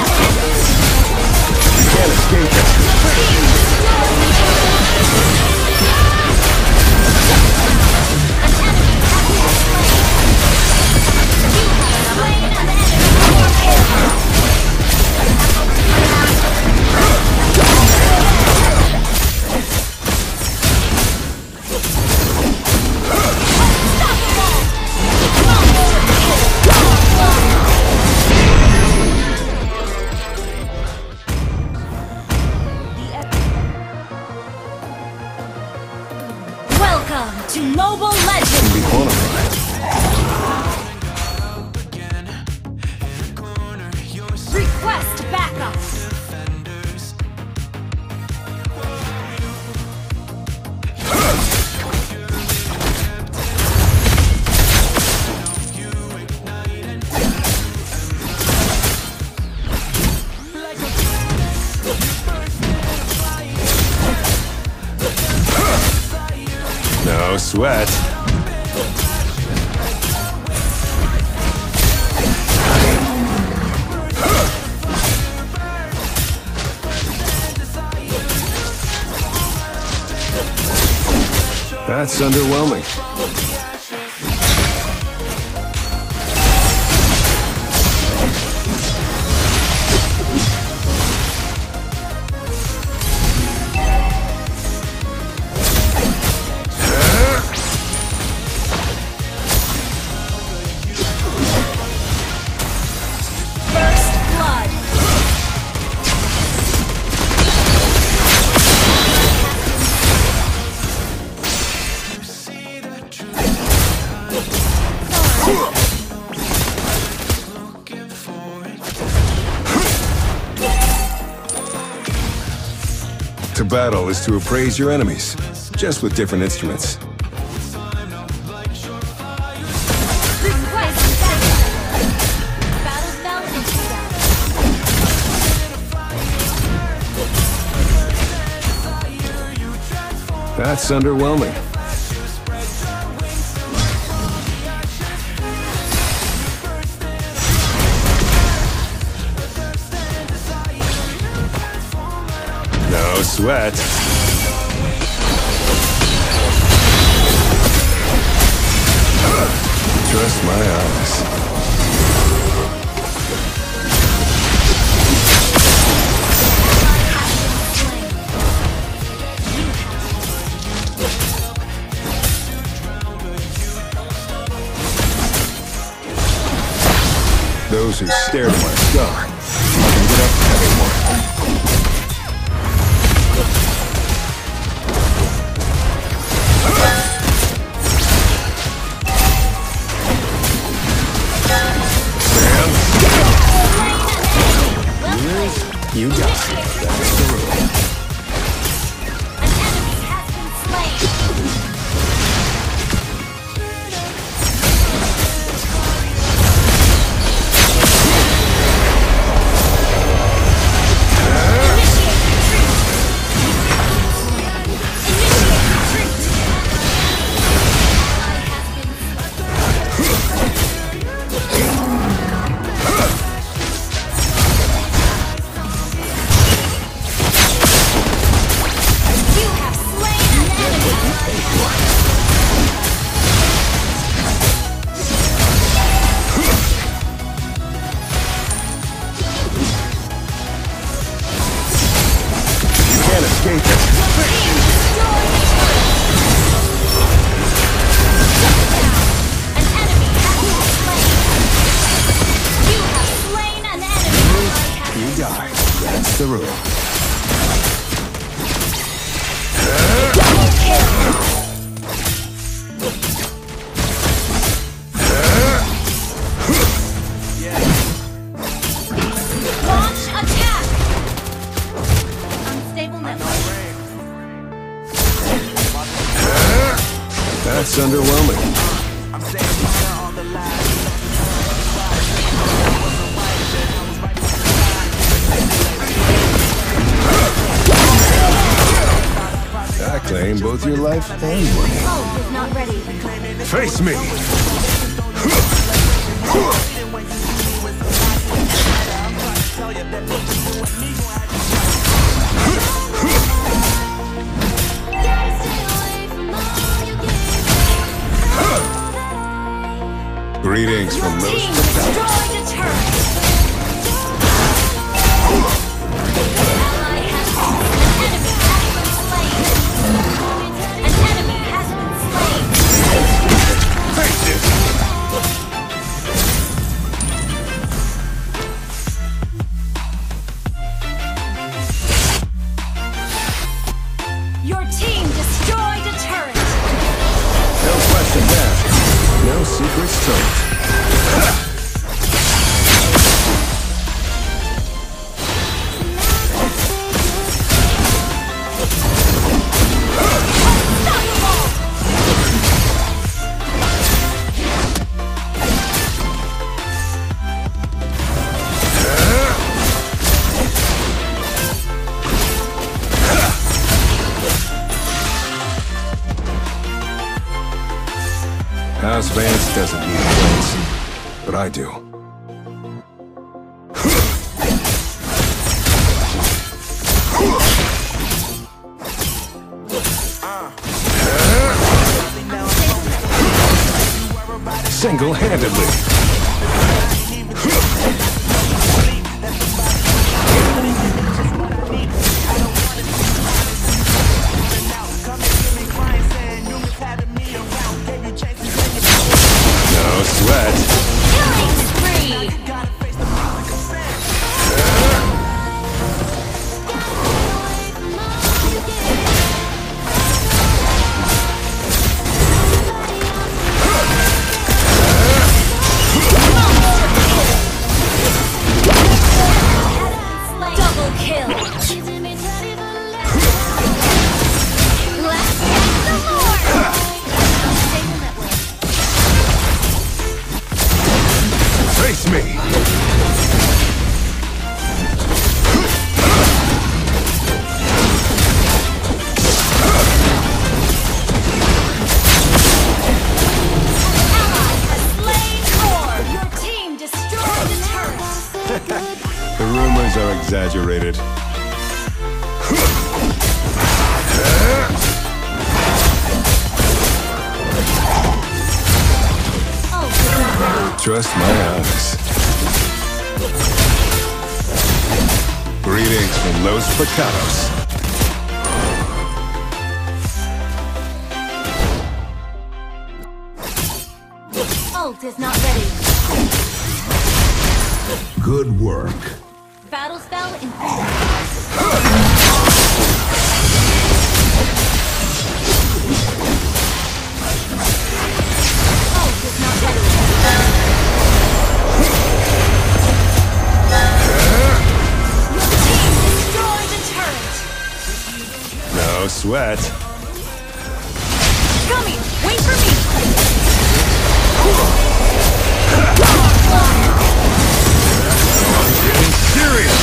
Can't escape it. Welcome to Mobile Legends! Can be quantified. Request backup! No sweat. That's underwhelming. To battle is to appraise your enemies, just with different instruments. That's underwhelming. No sweat. Trust my eyes. Those who stare at my scar can get up anymore. You got it. That's the rule. That's the rule. Launch attack! Unstable network. That's underwhelming. I claim both your life and money. Hope is not ready. Face me! Tell you that from Your Los team Picados. destroyed a turret. Ally has an enemy has been slain. Face it! Your team destroyed a turret. No question there. No secrets told. House Vance doesn't need friends, but I do. Single-handedly. No sweat. Killing spree. Double kill. Let's get the Lord. Stable network. Face me. Ally has slain Thor. Your team destroyed the turret. The rumors are exaggerated. Oh, Trust my eyes. Greetings from Los Picados. ult is not ready. Good work. Battle spell in ult is not ready. Your team destroyed the turret. No sweat. Coming! Wait for me! Getting serious.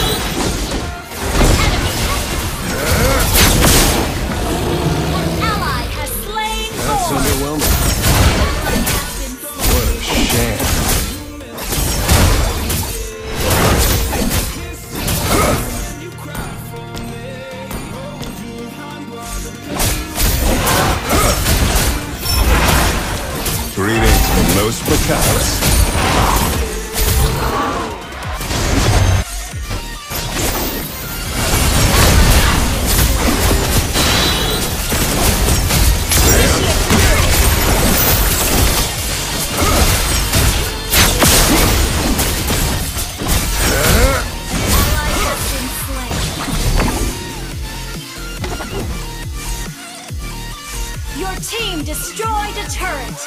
An ally has slain That's Thor. underwhelming. What a sham. Greetings from Los Picados. Your team destroyed a turret.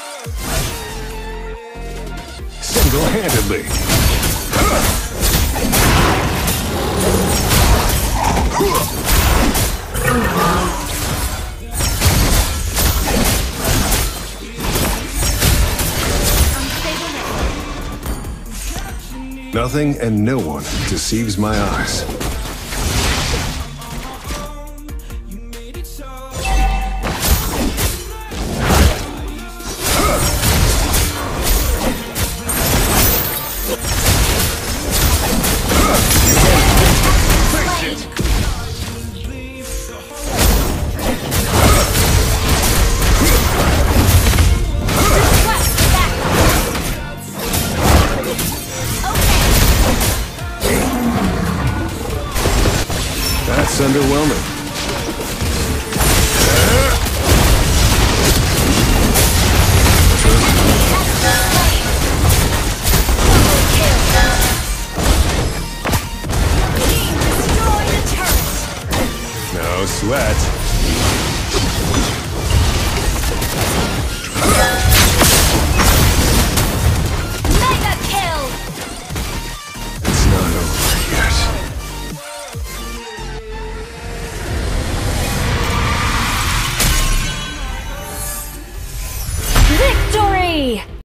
Single-handedly. Nothing and no one deceives my eyes. Request backup. That's underwhelming. No sweat.